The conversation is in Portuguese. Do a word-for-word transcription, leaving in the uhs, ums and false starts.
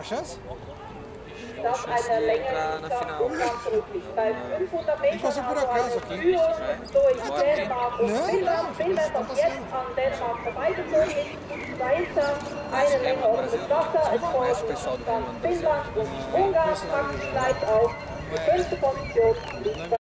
Chance? Chance de entrar na final. A gente passou por acaso aqui. É? Não, não, tipo, eles estão passando. Conhece o Remo no Brasil? Você não conhece o pessoal do Remo no Brasil? Não, não é personagem. Não é...